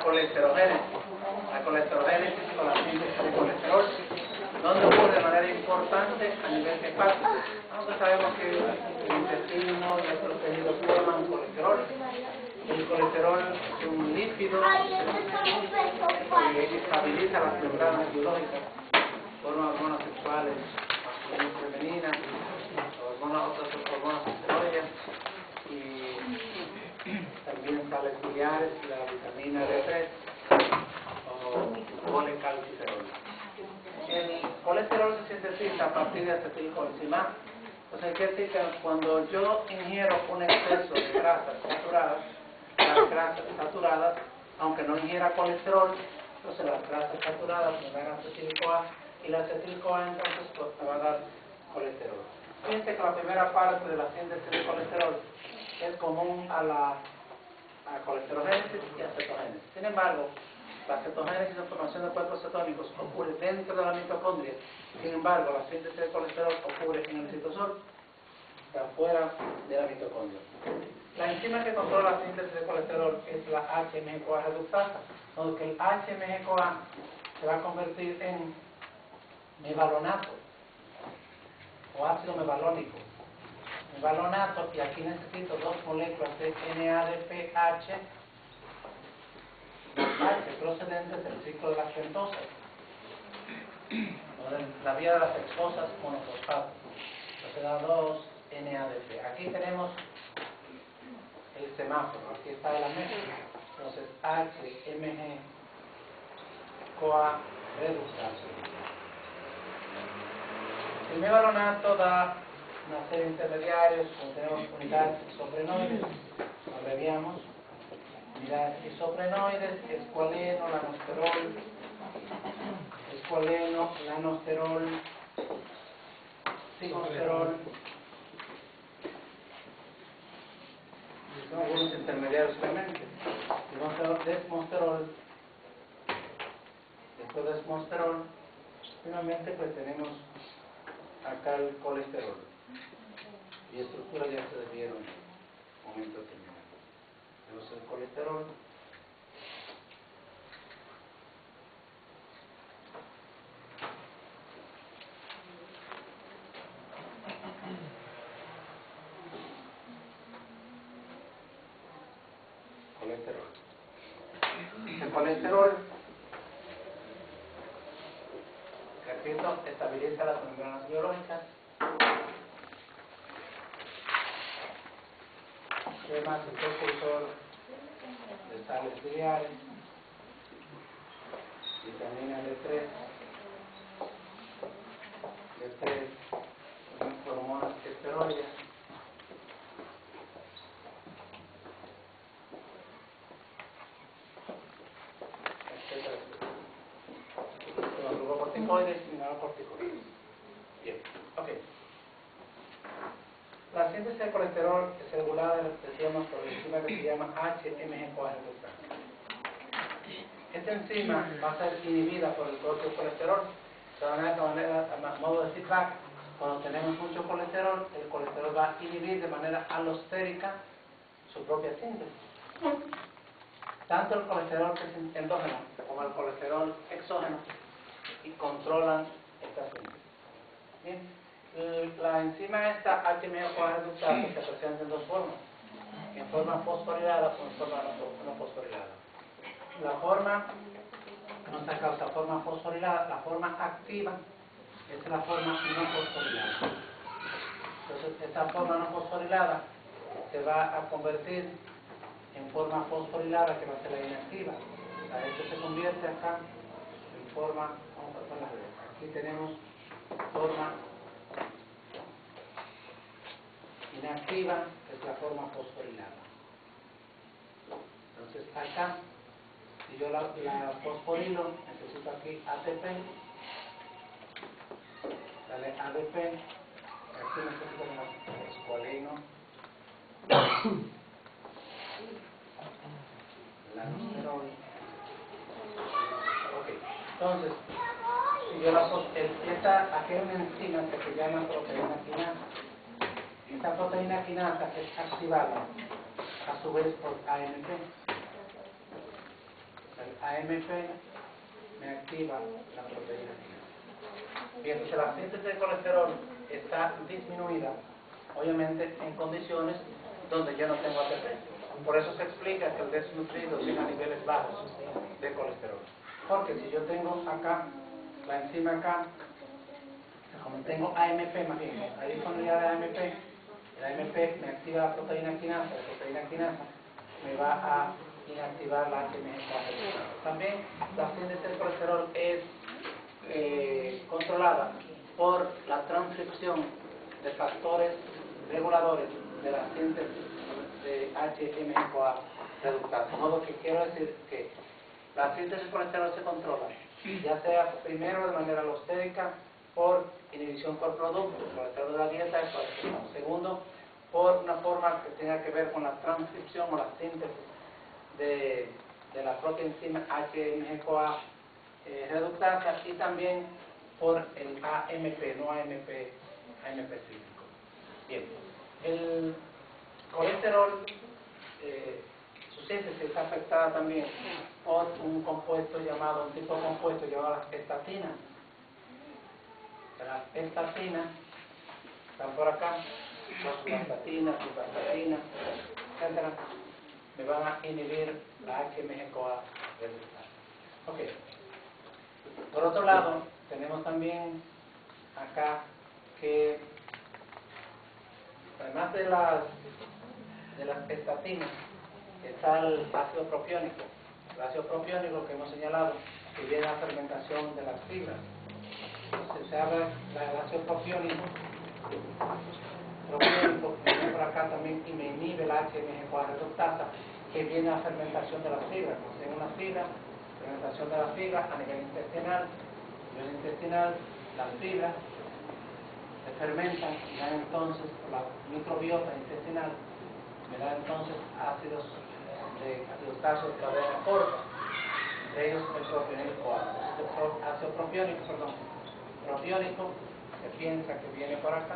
colesterogénesis. La colesterogénesis o la síntesis de colesterol, donde ocurre de manera importante a nivel hepático. Aunque sabemos que el intestino y otros tejidos forman colesterol. El colesterol es un lípido que estabiliza las membranas biológicas, forma hormonas sexuales masculinas y femeninas, otras hormonas esteroides y también sales biliares, la vitamina D3 o colecalciferol. El colesterol se sintetiza a partir de acetilcoenzima. Entonces quiere decir que cuando yo ingiero un exceso de grasas saturadas, las grasas saturadas, aunque no ingiera colesterol, entonces las grasas saturadas me dan acetil-CoA y la acetil-CoA entonces pues, me va a dar colesterol. Fíjense que la primera parte de la síntesis de colesterol es común a la colesterogénesis y acetogénesis. Sin embargo, la cetogénesis o formación de cuerpos cetónicos ocurre dentro de la mitocondria. Sin embargo, la síntesis de colesterol ocurre en el citosol, afuera de la mitocondria. La enzima que controla la síntesis de colesterol es la HMG-CoA reductasa, donde el HMG-CoA se va a convertir en mevalonato o ácido mevalónico. Mevalonato, y aquí necesito dos moléculas de NADPH, H procedentes del ciclo de las pentosas, o de la vía de las hexosas monofosfato. Entonces da 2 NADP. Aquí tenemos el semáforo, aquí está la mezcla. Entonces HMG CoA reductasa. El mevalonato da una serie de intermediarios, como tenemos unidades isoprenoides, abreviamos, unidades isoprenoides, escualeno, lanosterol, escualeno, lanosterol, sigosterol, son algunos intermediarios solamente. Desmosterol, después desmosterol, finalmente pues tenemos acá el colesterol. Y estructura ya se vieron en un momento determinado. Tenemos el colesterol. El colesterol, repito, estabiliza las membranas biológicas. Además, el precursor de sales biliares, vitamina D3, hormonas esteroides, etcétera. Los glucocorticoides y mineralocorticoides. Bien, ok. La síntesis de colesterol es regulada, decíamos, por la enzima que se llama HMG-CoA reductasa. Esta enzima va a ser inhibida por el propio colesterol. De manera, a modo de feedback, cuando tenemos mucho colesterol, el colesterol va a inhibir de manera alostérica su propia síntesis. Tanto el colesterol que es endógeno como el colesterol exógeno y controlan esta síntesis. Bien. La enzima esta HMG-CoA reductasa se presenta en dos formas, en forma fosforilada o en forma no fosforilada. La forma, nuestra causa forma fosforilada, la forma activa es la forma no fosforilada. Entonces esta forma no fosforilada se va a convertir en forma fosforilada que va a ser la inactiva. Esto se convierte acá en forma, vamos a hacer las letras. Aquí tenemos forma inactiva, que es la forma fosforilada. Entonces acá, si yo la fosforilo, necesito aquí ATP, dale ADP, aquí necesito escualeno, lanosterol. Ok, entonces, si yo aquí hay una enzima que se llama proteína quinasa. Esta proteína quinasa es activada a su vez por AMP. AMP me activa la proteína quinasa. Bien, entonces la síntesis de colesterol está disminuida, obviamente en condiciones donde yo no tengo ATP. Por eso se explica que el desnutrido tenga niveles bajos de colesterol. Porque si yo tengo acá, la enzima acá, como tengo AMP más bien, hay disponibilidad de AMP, el AMP me activa la proteína quinasa me va a inactivar la HMG4. También la síntesis del colesterol es controlada por la transcripción de factores reguladores de la síntesis de HMG-CoA reductasa. De modo que quiero decir que la síntesis del colesterol se controla, ya sea primero de manera alostérica por inhibición por producto, el colesterol de la dieta, el colesterol. Segundo, por una forma que tenga que ver con la transcripción o la síntesis de la propia enzima HMG-CoA reductasa, y también por el AMP, no AMP cíclico. Bien, el colesterol, su síntesis está afectada también por un tipo de compuesto llamado las estatinas. Las estatinas están por acá, rosuvastatina, simvastatina, etc. Me van a inhibir la HMG-CoA reductasa. Ok. Por otro lado, tenemos también acá que además de las estatinas está el ácido propiónico. El ácido propiónico que hemos señalado que viene a la fermentación de las fibras. Entonces se habla del ácido propiónico que viene por acá también y me inhibe la HMG-CoA reductasa, que viene a la fermentación de las fibras. Tengo una fibra, fermentación de las fibras a nivel intestinal. A nivel intestinal, las fibras se fermentan y dan entonces, por la microbiota intestinal, me da entonces ácidos grasos de cadena corta, entre ellos el propiónico A. Ácido propiónico, se piensa que viene por acá,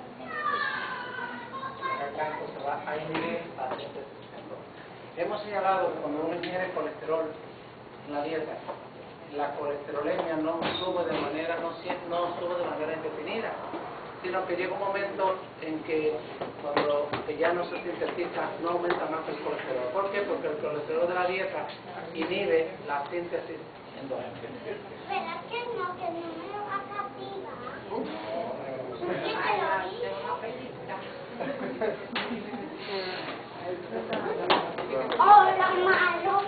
entonces va a inhibir la síntesis. Hemos señalado que cuando uno ingiere colesterol en la dieta, la colesterolemia no sube de manera indefinida, sino que llega un momento en que cuando ya no se sintetiza, no aumenta más el colesterol. ¿Por qué? Porque el colesterol de la dieta inhibe la síntesis endógena. ¿Verdad que no me lo activa? ¡Hola, malo!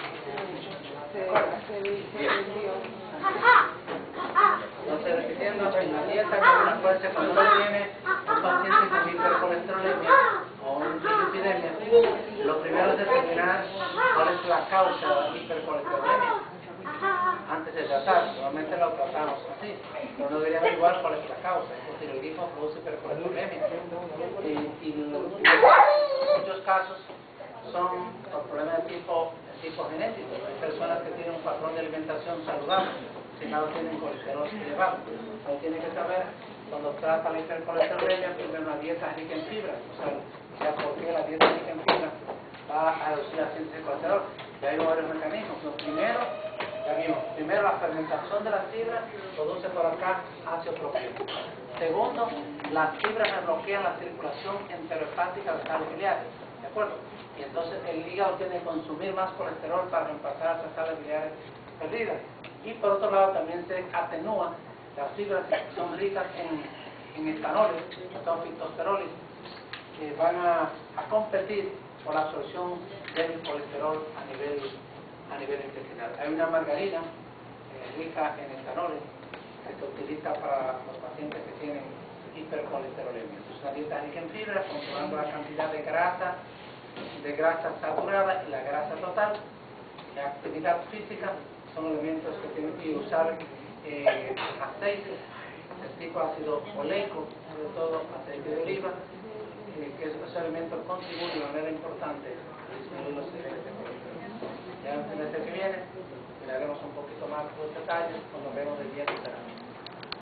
Entonces, repitiendo, en la dieta, cuando uno tiene un paciente con hipercolesterolemia o una hiperlipidemia, lo primero es determinar cuál es la causa de la hipercolesterolemia antes de tratar. Normalmente lo tratamos así, pero no debería averiguar cuál es la causa. El hipotiroidismo produce hipercolesterolemia y en muchos casos son por problemas de tipo genético. Hay personas que tienen un patrón de alimentación saludable, si no tienen colesterol elevado. Uno tiene que saber, cuando trata la hipercolesterolemia, primero una dieta rica en fibras, o sea, ya porque la dieta rica en fibras va a reducir la síntesis de colesterol. Y hay varios mecanismos. Primero la fermentación de las fibras produce por acá ácido propiónico. Segundo, las fibras bloquean la circulación enterohepática de sales biliares. ¿De acuerdo? Y entonces el hígado tiene que consumir más colesterol para reemplazar esas sales biliares perdidas. Y por otro lado también se atenúa las fibras que son ricas en estanoles, son fitosteroles, que van a competir por la absorción del colesterol a nivel intestinal. Hay una margarina rica en estanoles que se utiliza para los pacientes que tienen hipercolesterolemia. Es una dieta rica en fibras, controlando la cantidad de grasa saturada y la grasa total. La actividad física son elementos que tienen que usar aceites de tipo ácido oleico, sobre todo aceite de oliva, que esos elementos contribuyen de manera importante a disminuir los niveles de colesterol. Ya el semestre que viene miraremos un poquito más los detalles cuando vemos de dieta.